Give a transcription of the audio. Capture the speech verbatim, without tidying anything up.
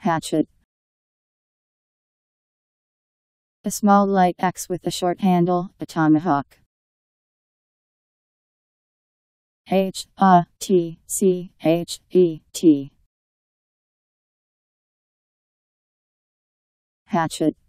Hatchet. A small light axe with a short handle, a tomahawk. H A T C H E T. Hatchet.